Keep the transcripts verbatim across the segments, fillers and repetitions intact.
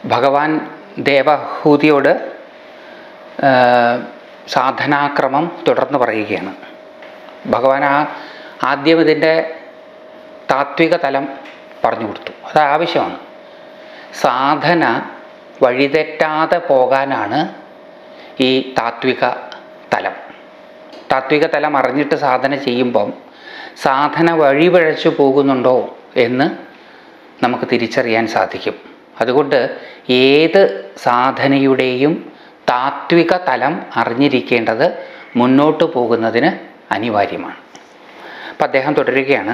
ഭഗവാൻ ദേവഹൂതിയോട് സാധനാക്രമം തുടർന്ന് പറയുകയാണ്. ഭഗവാൻ ആ ആദ്യം ഇതിൻ്റെ താത്വിക തലം പറഞ്ഞു കൊടുത്തു. അത് ആവശ്യമാണ്. സാധന വഴിതെറ്റാതെ പോകാനാണ് ഈ താത്വിക തലം. താത്വിക തലം അറിഞ്ഞിട്ട് സാധന ചെയ്യുമ്പം സാധന വഴിപിഴച്ചു പോകുന്നുണ്ടോ എന്ന് നമുക്ക് തിരിച്ചറിയാൻ സാധിക്കും. അതുകൊണ്ട് ഏത് സാധനയുടെയും താത്വിക തലം അറിഞ്ഞിരിക്കേണ്ടത് മുന്നോട്ട് പോകുന്നതിന് അനിവാര്യമാണ്. അപ്പം അദ്ദേഹം തുടരുകയാണ്.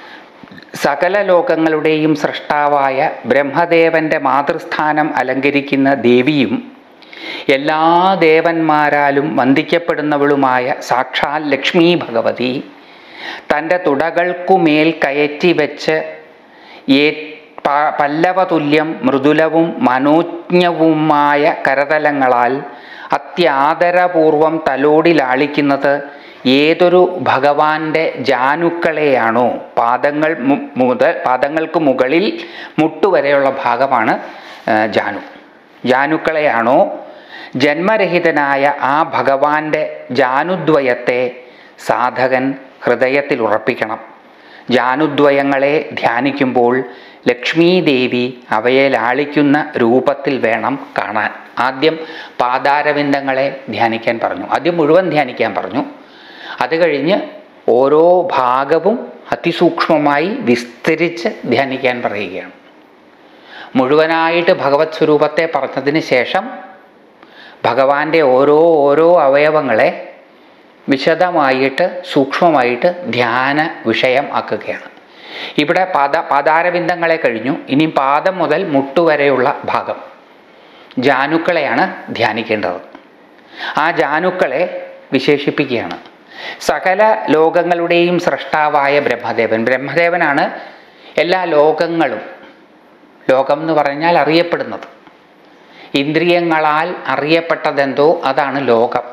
സകല ലോകങ്ങളുടെയും സൃഷ്ടാവായ ബ്രഹ്മദേവൻ്റെ മാതൃസ്ഥാനം അലങ്കരിക്കുന്ന ദേവിയും എല്ലാ ദേവന്മാരാലും വന്ദിക്കപ്പെടുന്നവളുമായ സാക്ഷാൽ ലക്ഷ്മി ഭഗവതി തൻ്റെ തുടകൾക്കുമേൽ കയറ്റി വെച്ച് ഏ പല്ലവതുല്യം മൃദുലവും മനോജ്ഞവുമായ കരതലങ്ങളാൽ അത്യാദരപൂർവം തലോടി ലാളിക്കുന്നത് ഏതൊരു ഭഗവാന്റെ ജാനുക്കളെയാണോ, പാദങ്ങൾ മുതൽ പാദങ്ങൾക്ക് മുകളിൽ മുട്ടുവരെയുള്ള ഭാഗമാണ് ജാനു, ജാനുക്കളെയാണോ ജന്മരഹിതനായ ആ ഭഗവാന്റെ ജാനുദ്വയത്തെ സാധകൻ ഹൃദയത്തിൽ ഉറപ്പിക്കണം. ജാനുദ്വയങ്ങളെ ധ്യാനിക്കുമ്പോൾ ലക്ഷ്മീദേവി അവയെ ലാളിക്കുന്ന രൂപത്തിൽ വേണം കാണാൻ. ആദ്യം പാദാരവിന്ദങ്ങളെ ധ്യാനിക്കാൻ പറഞ്ഞു, ആദ്യം മുഴുവൻ ധ്യാനിക്കാൻ പറഞ്ഞു. അത് കഴിഞ്ഞ് ഓരോ ഭാഗവും അതിസൂക്ഷ്മമായി വിസ്തരിച്ച് ധ്യാനിക്കാൻ പറയുകയാണ്. മുഴുവനായിട്ട് ഭഗവത് സ്വരൂപത്തെ പറഞ്ഞതിന് ശേഷം ഭഗവാന്റെ ഓരോ ഓരോ അവയവങ്ങളെ വിശദമായിട്ട് സൂക്ഷ്മമായിട്ട് ധ്യാന വിഷയം ആക്കുകയാണ്. ഇവിടെ പാദ പാദാരവിന്ദങ്ങളെ കഴിഞ്ഞു. ഇനി പാദം മുതൽ മുട്ടുവരെയുള്ള ഭാഗം ജാനുക്കളെയാണ് ധ്യാനിക്കേണ്ടത്. ആ ജാനുക്കളെ വിശേഷിപ്പിക്കുകയാണ്. സകല ലോകങ്ങളുടെയും സൃഷ്ടാവായ ബ്രഹ്മദേവൻ, ബ്രഹ്മദേവനാണ് എല്ലാ ലോകങ്ങളും, ലോകം എന്ന് പറഞ്ഞാൽ അറിയപ്പെടുന്നത്, ഇന്ദ്രിയങ്ങളാൽ അറിയപ്പെട്ടതെന്തോ അതാണ് ലോകം.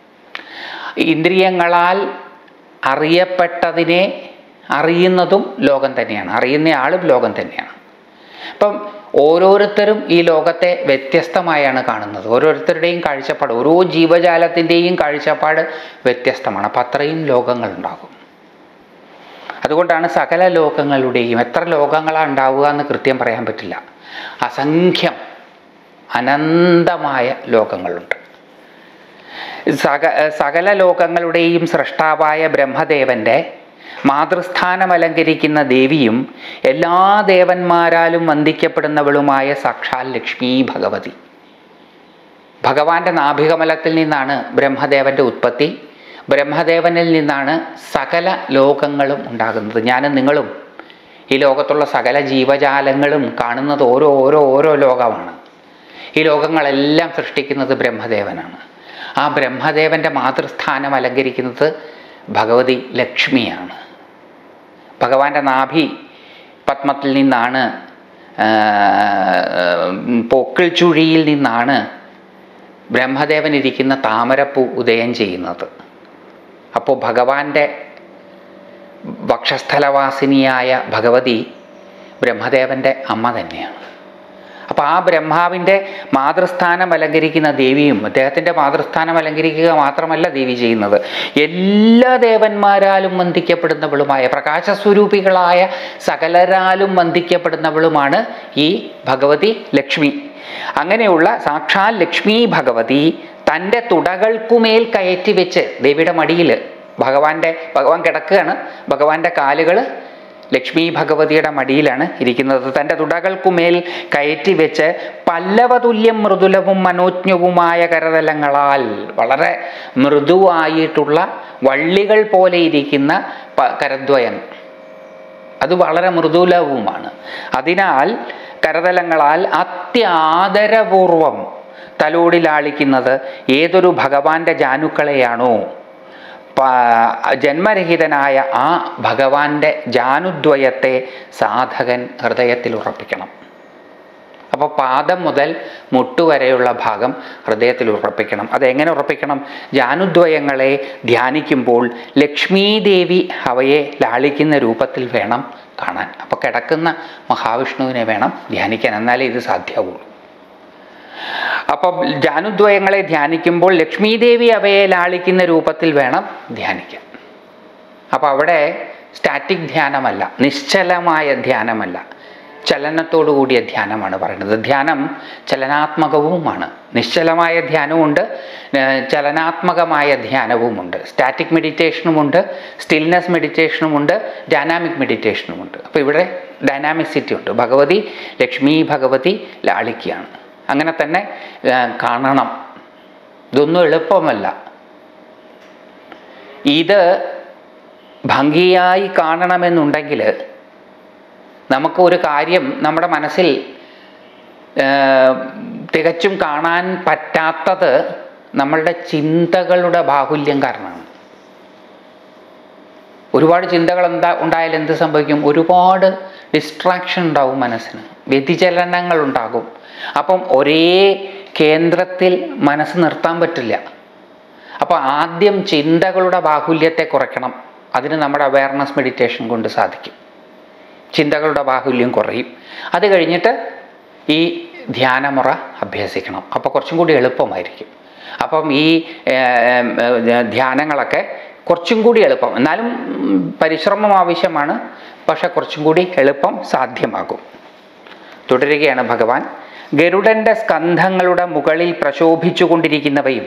ഇന്ദ്രിയങ്ങളാൽ അറിയപ്പെട്ടതിനെ അറിയുന്നതും ലോകം തന്നെയാണ്, അറിയുന്നയാളും ലോകം തന്നെയാണ്. അപ്പം ഓരോരുത്തരും ഈ ലോകത്തെ വ്യത്യസ്തമായാണ് കാണുന്നത്. ഓരോരുത്തരുടെയും കാഴ്ചപ്പാട്, ഓരോ ജീവജാലത്തിൻ്റെയും കാഴ്ചപ്പാട് വ്യത്യസ്തമാണ്. അപ്പം അത്രയും ലോകങ്ങളുണ്ടാകും. അതുകൊണ്ടാണ് സകല ലോകങ്ങളുടെയും, എത്ര ലോകങ്ങളാണ് ഉണ്ടാവുക എന്ന് കൃത്യം പറയാൻ പറ്റില്ല, അസംഖ്യം അനന്തമായ ലോകങ്ങളുണ്ട്. സക സകല ലോകങ്ങളുടെയും സൃഷ്ടാവായ ബ്രഹ്മദേവൻ്റെ മാതൃസ്ഥാനം അലങ്കരിക്കുന്ന ദേവിയും എല്ലാ ദേവന്മാരാലും വന്ദിക്കപ്പെടുന്നവളുമായ സാക്ഷാൽ ലക്ഷ്മി ഭഗവതി. ഭഗവാന്റെ നാഭികമലത്തിൽ നിന്നാണ് ബ്രഹ്മദേവൻ്റെ ഉത്പത്തി. ബ്രഹ്മദേവനിൽ നിന്നാണ് സകല ലോകങ്ങളും ഉണ്ടാകുന്നത്. ഞാനും നിങ്ങളും ഈ ലോകത്തുള്ള സകല ജീവജാലങ്ങളും കാണുന്നത് ഓരോ ഓരോ ഓരോ ലോകമാണ്. ഈ ലോകങ്ങളെല്ലാം സൃഷ്ടിക്കുന്നത് ബ്രഹ്മദേവനാണ്. ആ ബ്രഹ്മദേവൻ്റെ മാതൃസ്ഥാനം അലങ്കരിക്കുന്നത് ഭഗവതി ലക്ഷ്മിയാണ്. ഭഗവാന്റെ നാഭി പത്മത്തിൽ നിന്നാണ്, പൊക്കിൾ ചുഴിയിൽ നിന്നാണ് ബ്രഹ്മദേവൻ ഇരിക്കുന്ന താമരപ്പൂ ഉദയം ചെയ്യുന്നത്. അപ്പോൾ ഭഗവാന്റെ വക്ഷസ്ഥലവാസിനിയായ ഭഗവതി ബ്രഹ്മദേവൻ്റെ അമ്മ തന്നെയാണ്. അപ്പോൾ ആ ബ്രഹ്മാവിൻ്റെ മാതൃസ്ഥാനം അലങ്കരിക്കുന്ന ദേവിയും, അദ്ദേഹത്തിൻ്റെ മാതൃസ്ഥാനം അലങ്കരിക്കുക മാത്രമല്ല ദേവി ചെയ്യുന്നത്, എല്ലാ ദേവന്മാരാലും വന്ദിക്കപ്പെടുന്നവളുമായ പ്രകാശസ്വരൂപികളായ സകലരാലും വന്ദിക്കപ്പെടുന്നവളുമാണ് ഈ ഭഗവതി ലക്ഷ്മി. അങ്ങനെയുള്ള സാക്ഷാൽ ലക്ഷ്മി ഭഗവതി തൻ്റെ തുടകൾക്കുമേൽ കയറ്റി വെച്ച്, ദേവിയുടെ മടിയിൽ ഭഗവാന്റെ ഭഗവാൻ കിടക്കുകയാണ്, ഭഗവാന്റെ കാലുകൾ ലക്ഷ്മി ഭഗവതിയുടെ മടിയിലാണ് ഇരിക്കുന്നത്. തൻ്റെ തുടകൾക്കുമേൽ കയറ്റി വെച്ച് പല്ലവതുല്യം മൃദുലവും മനോജ്ഞവുമായ കരതലങ്ങളാൽ, വളരെ മൃദുവായിട്ടുള്ള വള്ളികൾ പോലെ ഇരിക്കുന്ന കരദ്വയം, അത് വളരെ മൃദുലവുമാണ്. അതിനാൽ കരതലങ്ങളാൽ അത്യാദരപൂർവം തലോടി ലാളിക്കുന്നത് ഏതൊരു ഭഗവാന്റെ ജാനുക്കളെയാണോ, ജന്മരഹിതനായ ആ ഭഗവാന്റെ ജാനുദ്വയത്തെ സാധകൻ ഹൃദയത്തിൽ ഉറപ്പിക്കണം. അപ്പോൾ പാദം മുതൽ മുട്ടുവരെയുള്ള ഭാഗം ഹൃദയത്തിൽ ഉറപ്പിക്കണം. അതെങ്ങനെ ഉറപ്പിക്കണം? ജാനുദ്വയങ്ങളെ ധ്യാനിക്കുമ്പോൾ ലക്ഷ്മീദേവി അവയെ ലാളിക്കുന്ന രൂപത്തിൽ വേണം കാണാൻ. അപ്പോൾ കിടക്കുന്ന മഹാവിഷ്ണുവിനെ വേണം ധ്യാനിക്കാൻ, എന്നാലേ ഇത് സാധ്യമാവുള്ളൂ. അപ്പം ജാനുദ്വയങ്ങളെ ധ്യാനിക്കുമ്പോൾ ലക്ഷ്മീദേവി അവയെ ലാളിക്കുന്ന രൂപത്തിൽ വേണം ധ്യാനിക്കാൻ. അപ്പം അവിടെ സ്റ്റാറ്റിക് ധ്യാനമല്ല, നിശ്ചലമായ ധ്യാനമല്ല, ചലനത്തോടു കൂടിയ ധ്യാനമാണ് പറയുന്നത്. ധ്യാനം ചലനാത്മകവുമാണ്. നിശ്ചലമായ ധ്യാനവുമുണ്ട്, ചലനാത്മകമായ ധ്യാനവുമുണ്ട്. സ്റ്റാറ്റിക് മെഡിറ്റേഷനുമുണ്ട്, സ്റ്റിൽനെസ് മെഡിറ്റേഷനുമുണ്ട്, ഡൈനാമിക് മെഡിറ്റേഷനുമുണ്ട്. അപ്പോൾ ഇവിടെ ഡൈനാമിസിറ്റി ഉണ്ട്. ഭഗവതി ലക്ഷ്മി ഭഗവതി ലാളിക്കുകയാണ്. അങ്ങനെ തന്നെ കാണണം. ഇതൊന്നും എളുപ്പമല്ല. ഇത് ഭംഗിയായി കാണണമെന്നുണ്ടെങ്കിൽ നമുക്ക് ഒരു കാര്യം നമ്മുടെ മനസ്സിൽ തികച്ചും കാണാൻ പറ്റാത്തത് നമ്മളുടെ ചിന്തകളുടെ ബാഹുല്യം കാരണമാണ്. ഒരുപാട് ചിന്തകൾ എന്താ ഉണ്ടായാൽ എന്ത് സംഭവിക്കും? ഒരുപാട് ഡിസ്ട്രാക്ഷൻ ഉണ്ടാവും, മനസ്സിന് വ്യതിചലനങ്ങൾ ഉണ്ടാകും. അപ്പം ഒരേ കേന്ദ്രത്തിൽ മനസ്സ് നിർത്താൻ പറ്റില്ല. അപ്പോൾ ആദ്യം ചിന്തകളുടെ ബാഹുല്യത്തെ കുറയ്ക്കണം. അതിന് നമ്മുടെ അവയർനെസ് മെഡിറ്റേഷൻ കൊണ്ട് സാധിക്കും. ചിന്തകളുടെ ബാഹുല്യം കുറയും. അത് കഴിഞ്ഞിട്ട് ഈ ധ്യാനമുറ അഭ്യസിക്കണം. അപ്പോൾ കുറച്ചും കൂടി എളുപ്പമായിരിക്കും. അപ്പം ഈ ധ്യാനങ്ങളൊക്കെ കുറച്ചും കൂടി എളുപ്പം, എന്നാലും പരിശ്രമം ആവശ്യമാണ്, പക്ഷെ കുറച്ചും കൂടി എളുപ്പം സാധ്യമാകും. തുടരുകയാണ് ഭഗവാൻ. ഗരുഡൻ്റെ സ്കന്ധങ്ങളുടെ മുകളിൽ പ്രശോഭിച്ചു കൊണ്ടിരിക്കുന്നവയും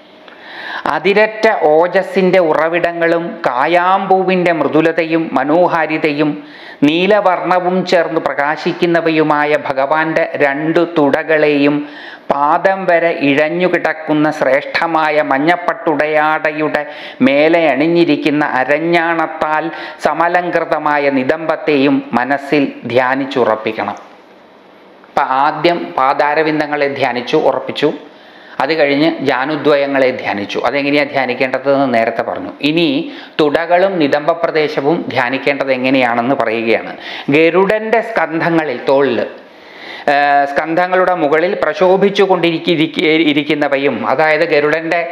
അതിരറ്റ ഓജസ്സിൻ്റെ ഉറവിടങ്ങളും കായാമ്പൂവിൻ്റെ മൃദുലതയും മനോഹാരിതയും നീലവർണ്ണവും ചേർന്ന് പ്രകാശിക്കുന്നവയുമായ ഭഗവാന്റെ രണ്ടു തുടകളെയും പാദം വരെ ഇഴഞ്ഞുകിടക്കുന്ന ശ്രേഷ്ഠമായ മഞ്ഞപ്പട്ടുടയാടയുടെ മേലെ അണിഞ്ഞിരിക്കുന്ന അരഞ്ഞാണത്താൽ സമലങ്കൃതമായ നിതംബത്തെയും മനസ്സിൽ ധ്യാനിച്ചുറപ്പിക്കണം. അപ്പം ആദ്യം പാദാരവിന്ദങ്ങളെ ധ്യാനിച്ചു ഉറപ്പിച്ചു. അത് കഴിഞ്ഞ് ജാനുദ്വയങ്ങളെ ധ്യാനിച്ചു. അതെങ്ങനെയാണ് ധ്യാനിക്കേണ്ടതെന്ന് നേരത്തെ പറഞ്ഞു. ഇനി തുടകളും നിതംബ പ്രദേശവും ധ്യാനിക്കേണ്ടത് എങ്ങനെയാണെന്ന് പറയുകയാണ്. ഗരുഡൻ്റെ സ്കന്ധങ്ങളിൽ, തോളിൽ സ്കന്ധങ്ങളുടെ മുകളിൽ പ്രശോഭിച്ചു കൊണ്ടിരിക്കുന്നവയും, അതായത് ഗരുഡൻ്റെ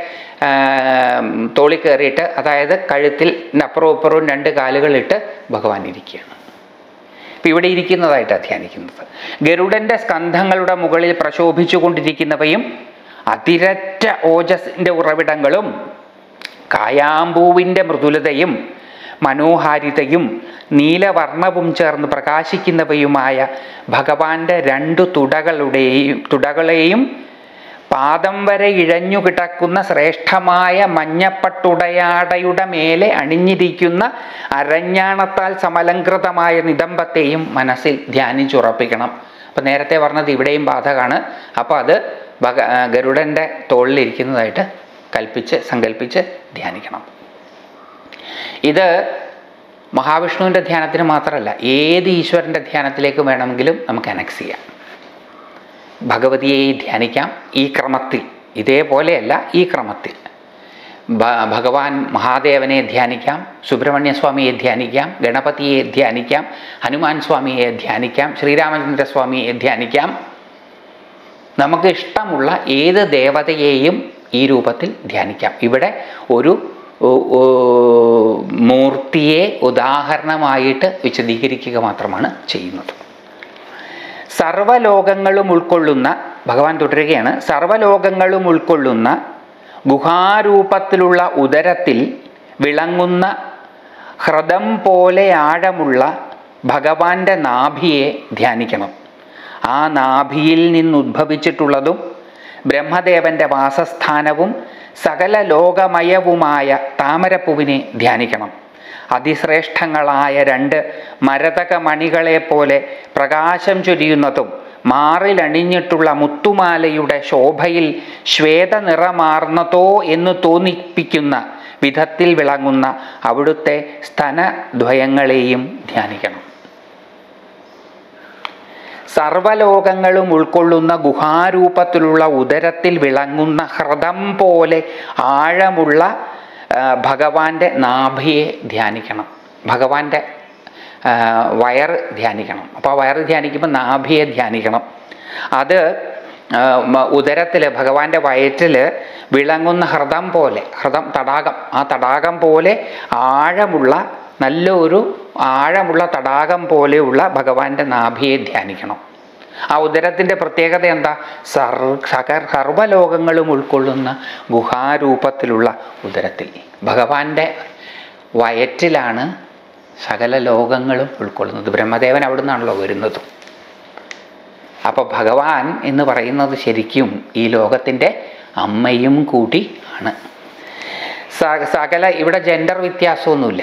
തോളിൽ കയറിയിട്ട്, അതായത് കഴുത്തിൽ അപ്പുറവും ഇപ്പുറവും രണ്ട് കാലുകളിട്ട് ഭഗവാൻ ഇരിക്കുകയാണ്. ഇപ്പം ഇവിടെ ഇരിക്കുന്നതായിട്ടാണ് ധ്യാനിക്കുന്നത്. ഗരുഡൻ്റെ സ്കന്ധങ്ങളുടെ മുകളിൽ പ്രശോഭിച്ചു കൊണ്ടിരിക്കുന്നവയും അതിരറ്റ ഓജസ്സിൻ്റെ ഉറവിടങ്ങളും കായാമ്പൂവിൻ്റെ മൃദുലതയും മനോഹാരിതയും നീലവർണ്ണവും ചേർന്ന് പ്രകാശിക്കുന്നവയുമായ ഭഗവാന്റെ രണ്ടു തുടകളുടെയും തുടകളെയും പാദം വരെ ഇഴഞ്ഞു കിടക്കുന്ന ശ്രേഷ്ഠമായ മഞ്ഞപ്പട്ടുടയാടയുടെ മേലെ അണിഞ്ഞിരിക്കുന്ന അരഞ്ഞാണത്താൽ സമലങ്കൃതമായ നിതംബത്തെയും മനസ്സിൽ ധ്യാനിച്ചുറപ്പിക്കണം. അപ്പം നേരത്തെ പറഞ്ഞത് ഇവിടെയും ബാധകമാണ്. അപ്പോൾ അത് ഭഗ ഗരുഡൻ്റെ തോളിലിരിക്കുന്നതായിട്ട് കൽപ്പിച്ച് സങ്കല്പിച്ച് ധ്യാനിക്കണം. ഇത് മഹാവിഷ്ണുവിൻ്റെ ധ്യാനത്തിന് മാത്രമല്ല, ഏത് ഈശ്വരൻ്റെ ധ്യാനത്തിലേക്ക് വേണമെങ്കിലും നമുക്ക് അനക്സ് ചെയ്യാം. ഭഗവതിയെ ധ്യാനിക്കാം ഈ ക്രമത്തിൽ, ഇതേപോലെയല്ല ഈ ക്രമത്തിൽ. ഭഗവാൻ മഹാദേവനെ ധ്യാനിക്കാം, സുബ്രഹ്മണ്യസ്വാമിയെ ധ്യാനിക്കാം, ഗണപതിയെ ധ്യാനിക്കാം, ഹനുമാൻ സ്വാമിയെ ധ്യാനിക്കാം, ശ്രീരാമചന്ദ്ര സ്വാമിയെ ധ്യാനിക്കാം. നമുക്ക് ഇഷ്ടമുള്ള ഏത് ദേവതയെയും ഈ രൂപത്തിൽ ധ്യാനിക്കാം. ഇവിടെ ഒരു മൂർത്തിയെ ഉദാഹരണമായിട്ട് വിശദീകരിക്കുക മാത്രമാണ് ചെയ്യുന്നത്. സർവലോകങ്ങളും ഉൾക്കൊള്ളുന്ന, ഭഗവാൻ തുടരുകയാണ്, സർവലോകങ്ങളും ഉൾക്കൊള്ളുന്ന ഗുഹാരൂപത്തിലുള്ള ഉദരത്തിൽ വിളങ്ങുന്ന ഹൃദം പോലെ ആഴമുള്ള ഭഗവാന്റെ നാഭിയെ ധ്യാനിക്കണം. ആ നാഭിയിൽ നിന്നുദ്ഭവിച്ചിട്ടുള്ളതും ബ്രഹ്മദേവന്റെ വാസസ്ഥാനവും സകല ലോകമയവുമായ താമരപ്പൂവിനെ ധ്യാനിക്കണം. അതിശ്രേഷ്ഠങ്ങളായ രണ്ട് മരതകമണികളെ പോലെ പ്രകാശം ചൊരിയുന്നതും മാറിലണിഞ്ഞിട്ടുള്ള മുത്തുമാലയുടെ ശോഭയിൽ ശ്വേതനിറമാർന്നതോ എന്ന് തോന്നിപ്പിക്കുന്ന വിധത്തിൽ വിളങ്ങുന്ന അവിടുത്തെ സ്തനദ്വയങ്ങളെയും ധ്യാനിക്കണം. സർവലോകങ്ങളും ഉൾക്കൊള്ളുന്ന ഗുഹാരൂപത്തിലുള്ള ഉദരത്തിൽ വിളങ്ങുന്ന ഹൃദം പോലെ ആഴമുള്ള ഭഗവാന്റെ നാഭിയെ ധ്യാനിക്കണം. ഭഗവാന്റെ വയർ ധ്യാനിക്കണം. അപ്പോൾ ആ വയർ ധ്യാനിക്കുമ്പോൾ നാഭിയെ ധ്യാനിക്കണം. അത് ഉദരത്തിൽ, ഭഗവാന്റെ വയറ്റിൽ വിളങ്ങുന്ന ഹൃദം പോലെ, ഹൃദം തടാകം, ആ തടാകം പോലെ ആഴമുള്ള, നല്ലൊരു ആഴമുള്ള തടാകം പോലെയുള്ള ഭഗവാന്റെ നാഭിയെ ധ്യാനിക്കണം. ആ ഉദരത്തിൻ്റെ പ്രത്യേകത എന്താ? സർ സക സർവലോകങ്ങളും ഉൾക്കൊള്ളുന്ന ഗുഹാരൂപത്തിലുള്ള ഉദരത്തിൽ. ഭഗവാന്റെ വയറ്റിലാണ് സകല ലോകങ്ങളും ഉൾക്കൊള്ളുന്നത്. ബ്രഹ്മദേവൻ അവിടെ നിന്നാണല്ലോ വരുന്നത്. അപ്പോൾ ഭഗവാൻ എന്ന് പറയുന്നത് ശരിക്കും ഈ ലോകത്തിൻ്റെ അമ്മയും കൂടി ആണ്. സകല ഇവിടെ ജെൻഡർ വ്യത്യാസമൊന്നുമില്ല.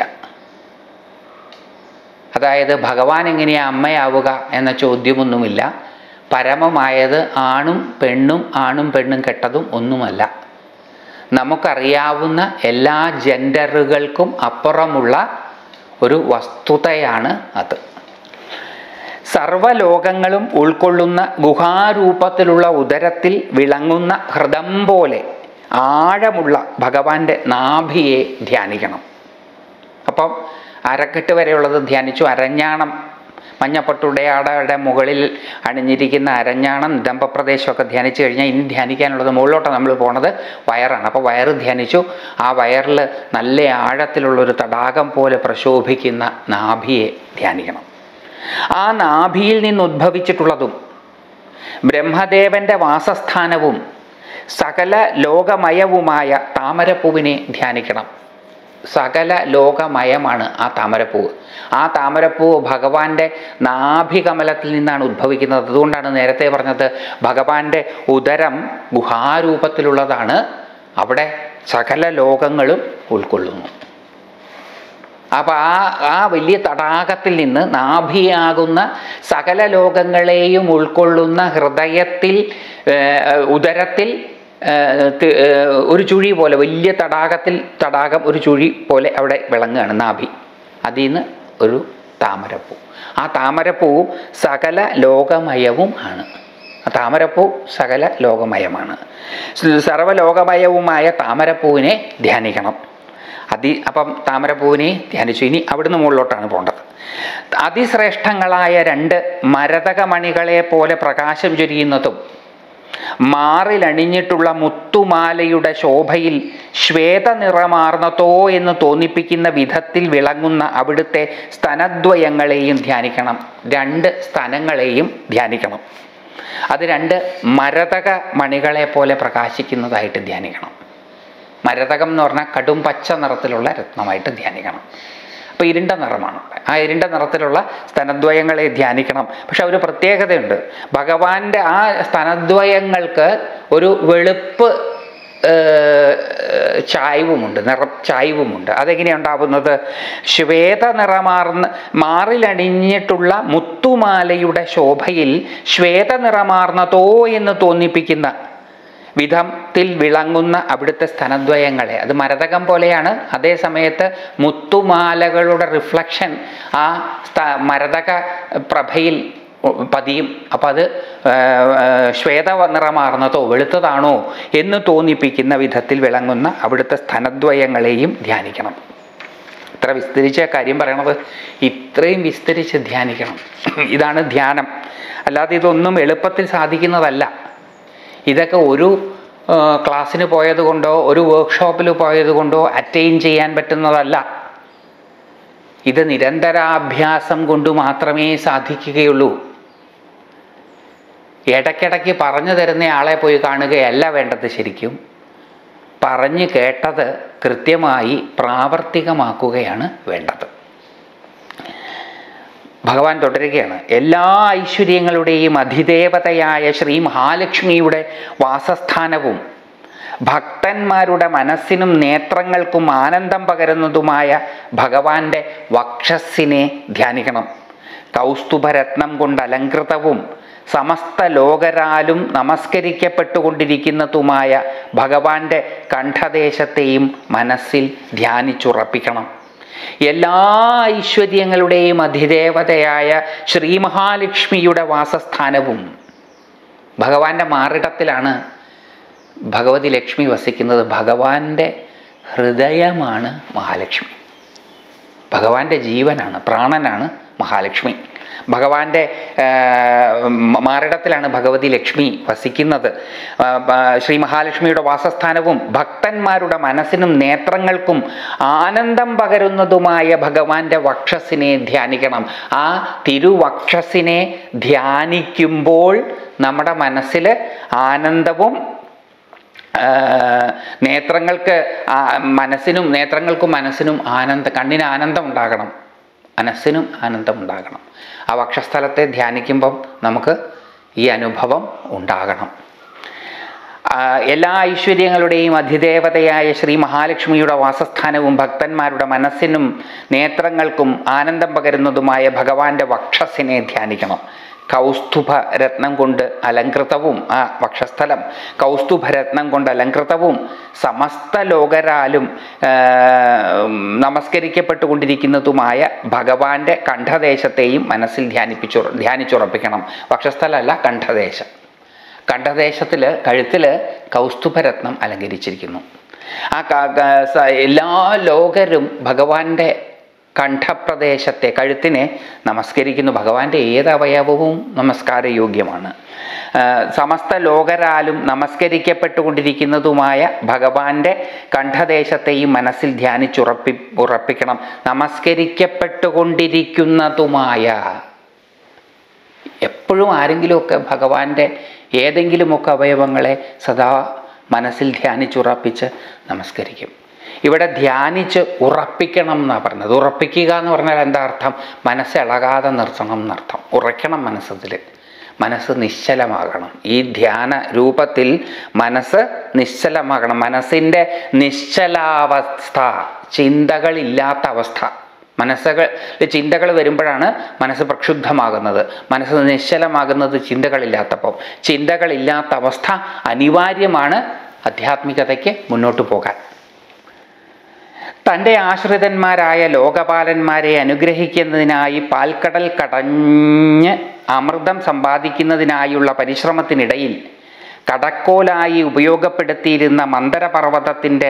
അതായത് ഭഗവാൻ എങ്ങനെയാണ് അമ്മയാവുക എന്ന ചോദ്യമൊന്നുമില്ല. പരമമായത് ആണും പെണ്ണും ആണും പെണ്ണും കെട്ടതും ഒന്നുമല്ല. നമുക്കറിയാവുന്ന എല്ലാ ജെൻഡറുകൾക്കും അപ്പുറമുള്ള ഒരു വസ്തുതയാണ് അത്. സർവലോകങ്ങളും ഉൾക്കൊള്ളുന്ന ഗുഹാരൂപത്തിലുള്ള ഉദരത്തിൽ വിളങ്ങുന്ന ഹൃദം പോലെ ആഴമുള്ള ഭഗവാന്റെ നാഭിയെ ധ്യാനിക്കണം. അപ്പം അരക്കെട്ട് വരെയുള്ളത് ധ്യാനിച്ചു. അരഞ്ഞാണം, മഞ്ഞപ്പട്ടുടയാടയുടെ മുകളിൽ അണിഞ്ഞിരിക്കുന്ന അരഞ്ഞാണം, നിതംബപ്രദേശമൊക്കെ ധ്യാനിച്ചു കഴിഞ്ഞാൽ ഇനി ധ്യാനിക്കാനുള്ളത് മുകളിലോട്ടാണ് നമ്മൾ പോണത്, വയറാണ്. അപ്പോൾ വയറ് ധ്യാനിച്ചു. ആ വയറിൽ നല്ല ആഴത്തിലുള്ളൊരു തടാകം പോലെ പ്രശോഭിക്കുന്ന നാഭിയെ ധ്യാനിക്കണം. ആ നാഭിയിൽ നിന്ന് ഉദ്ഭവിച്ചിട്ടുള്ളതും ബ്രഹ്മദേവന്റെ വാസസ്ഥാനവും സകല ലോകമയവുമായ താമരപ്പൂവിനെ ധ്യാനിക്കണം. സകല ലോകമയമാണ് ആ താമരപ്പൂവ്. ആ താമരപ്പൂവ് ഭഗവാന്റെ നാഭികമലത്തിൽ നിന്നാണ് ഉദ്ഭവിക്കുന്നത്. അതുകൊണ്ടാണ് നേരത്തെ പറഞ്ഞത് ഭഗവാന്റെ ഉദരം ഗുഹാരൂപത്തിലുള്ളതാണ്. അവിടെ സകല ലോകങ്ങളും ഉൾക്കൊള്ളുന്നു. അപ്പം ആ ആ വലിയ തടാകത്തിൽ നിന്ന് നാഭിയാകുന്ന സകല ലോകങ്ങളെയും ഉൾക്കൊള്ളുന്ന ഹൃദയത്തിൽ, ഉദരത്തിൽ ഒരു ചുഴി പോലെ, വലിയ തടാകത്തിൽ തടാകം ഒരു ചുഴി പോലെ അവിടെ വിളങ്ങുകയാണ് നാഭി. അതിൽ നിന്ന് ഒരു താമരപ്പൂ. ആ താമരപ്പൂ സകല ലോകമയവും ആണ്. ആ താമരപ്പൂ സകല ലോകമയമാണ്. സർവലോകമയവുമായ താമരപ്പൂവിനെ ധ്യാനിക്കണം. അതി അപ്പം താമരപ്പൂവിനെ ധ്യാനിച്ചു. ഇനി അവിടുന്ന് മുകളിലോട്ടാണ് പോകേണ്ടത്. അതിശ്രേഷ്ഠങ്ങളായ രണ്ട് മരതകമണികളെ പോലെ പ്രകാശം ചൊരിയുന്നതും മാറിലണിഞ്ഞിട്ടുള്ള മുത്തുമാലയുടെ ശോഭയിൽ ശ്വേതനിറമാർന്നതോ എന്ന് തോന്നിപ്പിക്കുന്ന വിധത്തിൽ വിളങ്ങുന്ന അവിടുത്തെ സ്തനദ്വയങ്ങളെയും ധ്യാനിക്കണം. രണ്ട് സ്തനങ്ങളെയും ധ്യാനിക്കണം. അത് രണ്ട് മരതക മണികളെ പോലെ പ്രകാശിക്കുന്നതായിട്ട് ധ്യാനിക്കണം. മരതകം എന്ന് പറഞ്ഞാൽ കടും പച്ച നിറത്തിലുള്ള രത്നമായിട്ട് ധ്യാനിക്കണം. അപ്പോൾ ഇരുണ്ട നിറമാണ്. ആ ഇരുണ്ട നിറത്തിലുള്ള സ്തനദ്വയങ്ങളെ ധ്യാനിക്കണം. പക്ഷെ ഒരു പ്രത്യേകതയുണ്ട്. ഭഗവാന്റെ ആ സ്തനദ്വയങ്ങൾക്ക് ഒരു വെളുപ്പ് ചായ്വുമുണ്ട്, നിറ ചായ്വുമുണ്ട്. അതെങ്ങനെയാണ് ഉണ്ടാവുന്നത്? ശ്വേത നിറമാർന്ന് മാറിലണിഞ്ഞിട്ടുള്ള മുത്തുമാലയുടെ ശോഭയിൽ ശ്വേത നിറമാർന്നതോ എന്ന് തോന്നിപ്പിക്കുന്ന വിധത്തിൽ വിളങ്ങുന്ന അവിടുത്തെ സ്തനദ്വയങ്ങളെ, അത് മരതകം പോലെയാണ്, അതേ സമയത്ത് മുത്തുമാലകളുടെ റിഫ്ലക്ഷൻ ആ മരതക പ്രഭയിൽ പതിയും. അപ്പം അത് ശ്വേത നിറമാർന്നതോ വെളുത്തതാണോ എന്ന് തോന്നിപ്പിക്കുന്ന വിധത്തിൽ വിളങ്ങുന്ന അവിടുത്തെ സ്തനദ്വയങ്ങളെയും ധ്യാനിക്കണം. ഇത്ര വിസ്തരിച്ച കാര്യം പറയണത്, ഇത്രയും വിസ്തരിച്ച് ധ്യാനിക്കണം. ഇതാണ് ധ്യാനം. അല്ലാതെ ഇതൊന്നും എളുപ്പത്തിൽ സാധിക്കുന്നതല്ല. ഇതൊക്കെ ഒരു ക്ലാസ്സിന് പോയത് കൊണ്ടോ ഒരു വർക്ക്ഷോപ്പിൽ പോയത് കൊണ്ടോ അറ്റൈൻ ചെയ്യാൻ പറ്റുന്നതല്ല. ഇത് നിരന്തരാഭ്യാസം കൊണ്ട് മാത്രമേ സാധിക്കുകയുള്ളൂ. ഇടയ്ക്കിടയ്ക്ക് പറഞ്ഞു തരുന്ന ആളെ പോയി കാണുകയല്ല വേണ്ടത്. ശരിക്കും പറഞ്ഞു കേട്ടത് കൃത്യമായി പ്രാവർത്തികമാക്കുകയാണ് വേണ്ടത്. ഭഗവാൻ തുടരുകയാണ്. എല്ലാ ഐശ്വര്യങ്ങളുടെയും അധിദേവതയായ ശ്രീ മഹാലക്ഷ്മിയുടെ വാസസ്ഥാനവും ഭക്തന്മാരുടെ മനസ്സിനും നേത്രങ്ങൾക്കും ആനന്ദം പകരുന്നതുമായ ഭഗവാന്റെ വക്ഷസ്സിനെ ധ്യാനിക്കണം. കൗസ്തുഭരത്നം കൊണ്ട് അലങ്കൃതവും സമസ്ത ലോകരാലും നമസ്കരിക്കപ്പെട്ടുകൊണ്ടിരിക്കുന്നതുമായ ഭഗവാന്റെ കണ്ഠദേശത്തെയും മനസ്സിൽ ധ്യാനിച്ചുറപ്പിക്കണം. എല്ലാ ഐശ്വര്യങ്ങളുടെയും അധിദേവതയായ ശ്രീ മഹാലക്ഷ്മിയുടെ വാസസ്ഥാനവും, ഭഗവാന്റെ മാറിടത്തിലാണ് ഭഗവതി ലക്ഷ്മി വസിക്കുന്നത്. ഭഗവാന്റെ ഹൃദയമാണ് മഹാലക്ഷ്മി. ഭഗവാന്റെ ജീവനാണ്, പ്രാണനാണ് മഹാലക്ഷ്മി. ഭഗവാന്റെ മാറിടത്തിലാണ് ഭഗവതി ലക്ഷ്മി വസിക്കുന്നത്. ശ്രീ മഹാലക്ഷ്മിയുടെ വാസസ്ഥാനവും ഭക്തന്മാരുടെ മനസ്സിനും നേത്രങ്ങൾക്കും ആനന്ദം പകരുന്നതുമായ ഭഗവാന്റെ വക്ഷസ്സിനെ ധ്യാനിക്കണം. ആ തിരുവക്ഷസ്സിനെ ധ്യാനിക്കുമ്പോൾ നമ്മുടെ മനസ്സിൽ ആനന്ദവും നേത്രങ്ങൾക്ക് മനസ്സിനും നേത്രങ്ങൾക്കും മനസ്സിനും ആനന്ദം, കണ്ണിന് ആനന്ദം ഉണ്ടാകണം, മനസ്സിനും ആനന്ദം ഉണ്ടാകണം. ആ വക്ഷസ്ഥലത്തെ ധ്യാനിക്കുമ്പം നമുക്ക് ഈ അനുഭവം ഉണ്ടാകണം. എല്ലാ ഐശ്വര്യങ്ങളുടെയും അധിദേവതയായ ശ്രീ മഹാലക്ഷ്മിയുടെ വാസസ്ഥാനവും ഭക്തന്മാരുടെ മനസ്സിനും നേത്രങ്ങൾക്കും ആനന്ദം പകരുന്നതുമായ ഭഗവാന്റെ വക്ഷസ്സിനെ ധ്യാനിക്കണം. കൗസ്തുഭ രത്നം കൊണ്ട് അലങ്കൃതവും, ആ വക്ഷസ്ഥലം കൗസ്തുഭരത്നം കൊണ്ട് അലങ്കൃതവും സമസ്ത ലോകരാലും നമസ്കരിക്കപ്പെട്ടുകൊണ്ടിരിക്കുന്നതുമായ ഭഗവാന്റെ കണ്ഠദേശത്തെയും മനസ്സിൽ ധ്യാനിപ്പിച്ചു ധ്യാനിച്ചുറപ്പിക്കണം. വക്ഷസ്ഥലമല്ല, കണ്ഠദേശം. കണ്ഠദേശത്തിൽ കഴുത്തിൽ കൗസ്തുഭരത്നം അലങ്കരിച്ചിരിക്കുന്നു. ആ എല്ലാ ലോകരും ഭഗവാന്റെ കണ്ഠപ്രദേശത്തെ, കഴുത്തിനെ നമസ്കരിക്കുന്നു. ഭഗവാന്റെ ഏത് അവയവവും നമസ്കാരയോഗ്യമാണ്. സമസ്ത ലോകരാലും നമസ്കരിക്കപ്പെട്ടുകൊണ്ടിരിക്കുന്നതുമായ ഭഗവാന്റെ കണ്ഠദേശത്തെയും മനസ്സിൽ ധ്യാനിച്ചുറപ്പി ഉറപ്പിക്കണം. നമസ്കരിക്കപ്പെട്ടുകൊണ്ടിരിക്കുന്നതുമായ, എപ്പോഴും ആരെങ്കിലുമൊക്കെ ഭഗവാന്റെ ഏതെങ്കിലുമൊക്കെ അവയവങ്ങളെ സദാ മനസ്സിൽ ധ്യാനിച്ചുറപ്പിച്ച് നമസ്കരിക്കും. ഇവിടെ ധ്യാനിച്ച് ഉറപ്പിക്കണം എന്നാണ് പറഞ്ഞത്. ഉറപ്പിക്കുക എന്ന് പറഞ്ഞാൽ എന്താ അർത്ഥം? മനസ്സ് ഇളകാതെ നിർത്തണം എന്നർത്ഥം. ഉറയ്ക്കണം മനസ്സിൽ, മനസ്സ് നിശ്ചലമാകണം. ഈ ധ്യാന രൂപത്തിൽ മനസ്സ് നിശ്ചലമാകണം. മനസ്സിൻ്റെ നിശ്ചലാവസ്ഥ, ചിന്തകളില്ലാത്ത അവസ്ഥ. മനസ്സുകൾ ചിന്തകൾ വരുമ്പോഴാണ് മനസ്സ് പ്രക്ഷുബ്ധമാകുന്നത്. മനസ്സ് നിശ്ചലമാകുന്നത് ചിന്തകളില്ലാത്തപ്പോൾ. ചിന്തകളില്ലാത്ത അവസ്ഥ അനിവാര്യമാണ് ആധ്യാത്മികതയ്ക്ക് മുന്നോട്ട് പോകാൻ. തൻ്റെ ആശ്രിതന്മാരായ ലോകപാലന്മാരെ അനുഗ്രഹിക്കുന്നതിനായി പാൽക്കടൽ കടഞ്ഞ് അമൃതം സമ്പാദിക്കുന്നതിനായുള്ള പരിശ്രമത്തിനിടയിൽ കടക്കോലായി ഉപയോഗപ്പെടുത്തിയിരുന്ന മന്ദരപർവ്വതത്തിൻ്റെ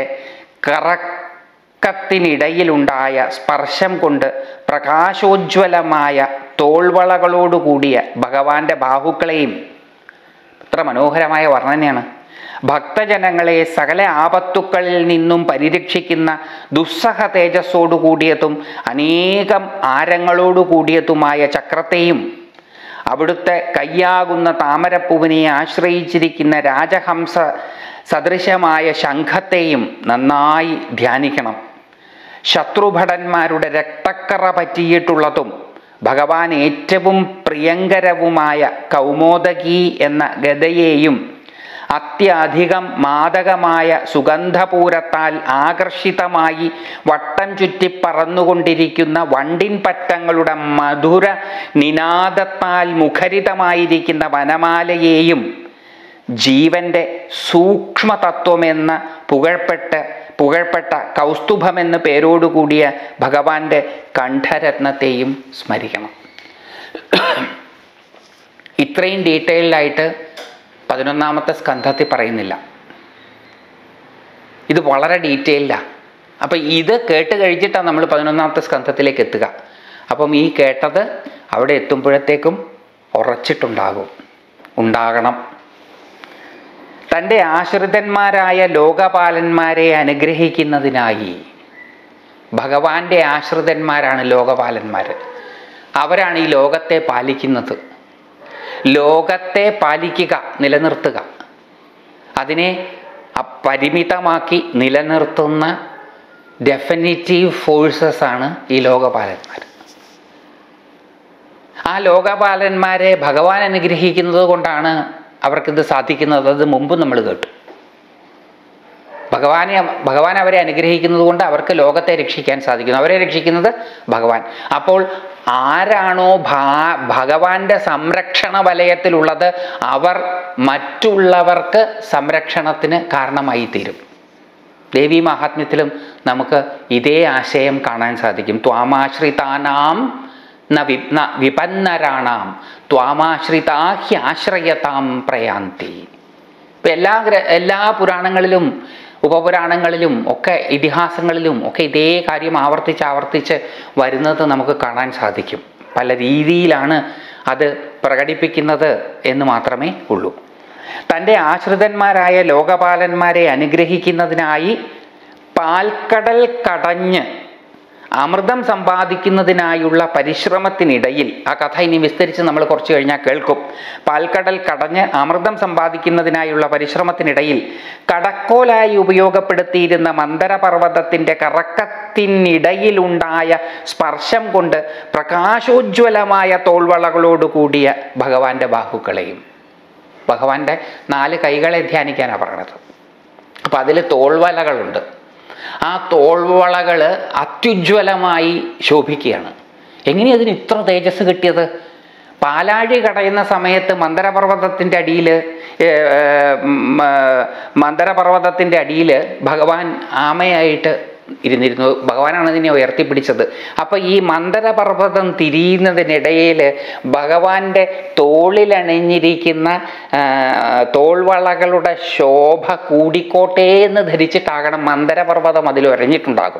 കറക്കത്തിനിടയിലുണ്ടായ സ്പർശം കൊണ്ട് പ്രകാശോജ്വലമായ തോൾവളകളോടുകൂടിയ ഭഗവാന്റെ ബാഹുക്കളെയും, എത്ര മനോഹരമായ വർണ്ണനയാണ്. ഭക്തജനങ്ങളെ സകല ആപത്തുക്കളിൽ നിന്നും പരിരക്ഷിക്കുന്ന ദുസ്സഹ തേജസ്സോടു കൂടിയതും അനേകം ആരങ്ങളോടു കൂടിയതുമായ ചക്രത്തെയും അവിടുത്തെ കയ്യാകുന്ന താമരപ്പൂവിനെ ആശ്രയിച്ചിരിക്കുന്ന രാജഹംസ സദൃശമായ ശംഖത്തെയും നന്നായി ധ്യാനിക്കണം. ശത്രുഭടന്മാരുടെ രക്തക്കറ പറ്റിയിട്ടുള്ളതും ഭഗവാൻ ഏറ്റവും പ്രിയങ്കരവുമായ കൗമോദകി എന്ന ഗദയെയും അത്യധികം മാദകമായ സുഗന്ധപൂരത്താൽ ആകർഷിതമായി വട്ടം ചുറ്റി പറന്നുകൊണ്ടിരിക്കുന്ന വണ്ടിൻ പറ്റങ്ങളുടെ മധുര നിനാദത്താൽ മുഖരിതമായിരിക്കുന്ന വനമാലയെയും ജീവന്റെ സൂക്ഷ്മതത്വമെന്ന പുകഴ്പ്പെട്ട പുകഴ്പ്പെട്ട കൗസ്തുഭമെന്ന പേരോടുകൂടിയ ഭഗവാന്റെ കണ്ഠരത്നത്തെയും സ്മരിക്കണം. ഇത്രയും ഡീറ്റെയിൽഡായിട്ട് പതിനൊന്നാമത്തെ സ്കന്ധത്തിൽ പറയുന്നില്ല. ഇത് വളരെ ഡീറ്റെയിൽഡാണ്. അപ്പം ഇത് കേട്ട് കഴിച്ചിട്ടാണ് നമ്മൾ പതിനൊന്നാമത്തെ സ്കന്ധത്തിലേക്ക് എത്തുക. അപ്പം ഈ കേട്ടത് അവിടെ എത്തുമ്പോഴത്തേക്കും ഉറച്ചിട്ടുണ്ടാകും, ഉണ്ടാകണം. തൻ്റെ ആശ്രിതന്മാരായ ലോകപാലന്മാരെ അനുഗ്രഹിക്കുന്നതിനായി, ഭഗവാന്റെ ആശ്രിതന്മാരാണ് ലോകപാലന്മാർ. അവരാണ് ഈ ലോകത്തെ പാലിക്കുന്നത്. ലോകത്തെ പാലിക്കുക, നിലനിർത്തുക, അതിനെ പരിമിതമാക്കി നിലനിർത്തുന്ന ഡെഫിനിറ്റീവ് ഫോഴ്സസ് ആണ് ഈ ലോകപാലന്മാർ. ആ ലോകപാലന്മാരെ ഭഗവാൻ അനുഗ്രഹിക്കുന്നത് കൊണ്ടാണ് അവർക്കിത് സാധിക്കുന്നത്. അത് മുമ്പ് നമ്മൾ കേട്ടു. ഭഗവാനെ ഭഗവാൻ അവരെ അനുഗ്രഹിക്കുന്നത് കൊണ്ട് അവർക്ക് ലോകത്തെ രക്ഷിക്കാൻ സാധിക്കുന്നു. അവരെ രക്ഷിക്കുന്നത് ഭഗവാൻ. അപ്പോൾ ആരാണോ ഭാ ഭഗവാന്റെ സംരക്ഷണ വലയത്തിലുള്ളത് അവർ മറ്റുള്ളവർക്ക് സംരക്ഷണത്തിന് കാരണമായി തീരും. ദേവീ മഹാത്മ്യത്തിലും നമുക്ക് ഇതേ ആശയം കാണാൻ സാധിക്കും. ത്വാമാശ്രിതാനാം ന വി ന വിപന്നരാണാം ത്വാമാശ്രിതാഹ്യാശ്രയതാം പ്രയാന്തി. ഇപ്പം എല്ലാ എല്ലാ പുരാണങ്ങളിലും ഉപപുരാണങ്ങളിലും ഒക്കെ ഇതിഹാസങ്ങളിലും ഒക്കെ ഇതേ കാര്യം ആവർത്തിച്ച് ആവർത്തിച്ച് വരുന്നത് നമുക്ക് കാണാൻ സാധിക്കും. പല രീതിയിലാണ് അത് പ്രകടിപ്പിക്കുന്നത് എന്ന് മാത്രമേ ഉള്ളൂ. തൻ്റെ ആശ്രിതന്മാരായ ലോകപാലന്മാരെ അനുഗ്രഹിക്കുന്നതിനായി പാൽക്കടൽ കടഞ്ഞ് അമൃതം സമ്പാദിക്കുന്നതിനായുള്ള പരിശ്രമത്തിനിടയിൽ, ആ കഥ ഇനി വിസ്തരിച്ച് നമ്മൾ കുറച്ച് കഴിഞ്ഞാൽ കേൾക്കും. പാൽക്കടൽ കടഞ്ഞ് അമൃതം സമ്പാദിക്കുന്നതിനായുള്ള പരിശ്രമത്തിനിടയിൽ കടക്കോലായി ഉപയോഗപ്പെടുത്തിയിരുന്ന മന്ദരപർവ്വതത്തിൻ്റെ കറക്കത്തിനിടയിലുണ്ടായ സ്പർശം കൊണ്ട് പ്രകാശോജ്വലമായ തോൾവളകളോടുകൂടിയ ഭഗവാന്റെ ബാഹുക്കളെയും, ഭഗവാന്റെ നാല് കൈകളെ ധ്യാനിക്കാനാണ് പറയണത്. അപ്പം അതിൽ തോൾവലകളുണ്ട്. ആ തോൾവളകൾ അത്യുജ്വലമായി ശോഭിക്കുകയാണ്. എങ്ങനെയാണ് അതിന് ഇത്ര തേജസ് കിട്ടിയത്? പാലാഴി കടയുന്ന സമയത്ത് മന്ദരപർവ്വതത്തിൻ്റെ അടിയിൽ മന്ദരപർവ്വതത്തിൻ്റെ അടിയിൽ ഭഗവാൻ ആമയായിട്ട് ഇരുന്നിരുന്നു. ഭഗവാനാണ് ഇതിനെ ഉയർത്തിപ്പിടിച്ചത്. അപ്പം ഈ മന്ദരപർവ്വതം തിരിയുന്നതിനിടയിൽ ഭഗവാന്റെ തോളിലണിഞ്ഞിരിക്കുന്ന തോൾവളകളുടെ ശോഭ കൂടിക്കോട്ടെ എന്ന് ധരിച്ചിട്ടാകണം മന്ദരപർവ്വതം അതിൽ ഒരഞ്ഞിട്ടുണ്ടാകും.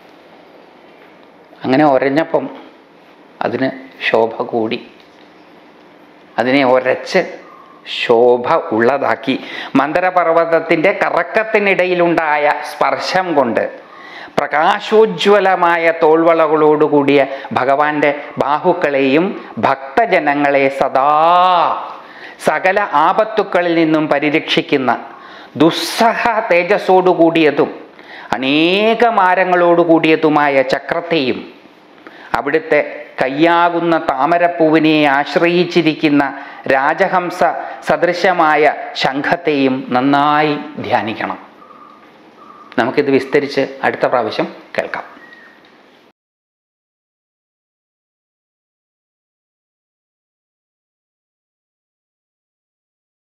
അങ്ങനെ ഒരഞ്ഞപ്പം അതിന് ശോഭ കൂടി, അതിനെ ഒരച്ച് ശോഭ ഉള്ളതാക്കി. മന്ദരപർവ്വതത്തിൻ്റെ കറക്കത്തിനിടയിലുണ്ടായ സ്പർശം കൊണ്ട് പ്രകാശോജ്വലമായ തോൾവളകളോടുകൂടിയ ഭഗവാന്റെ ബാഹുക്കളെയും ഭക്തജനങ്ങളെ സദാ സകല ആപത്തുക്കളിൽ നിന്നും പരിരക്ഷിക്കുന്ന ദുസ്സഹ തേജസ്സോടുകൂടിയതും അനേകമാരങ്ങളോടുകൂടിയതുമായ ചക്രത്തെയും അവിടുത്തെ കയ്യാകുന്ന താമരപ്പൂവിനെ ആശ്രയിച്ചിരിക്കുന്ന രാജഹംസ സദൃശമായ ശംഖത്തെയും നന്നായി ധ്യാനിക്കണം. നമുക്കിത് വിസ്തരിച്ച് അടുത്ത പ്രാവശ്യം കേൾക്കാം.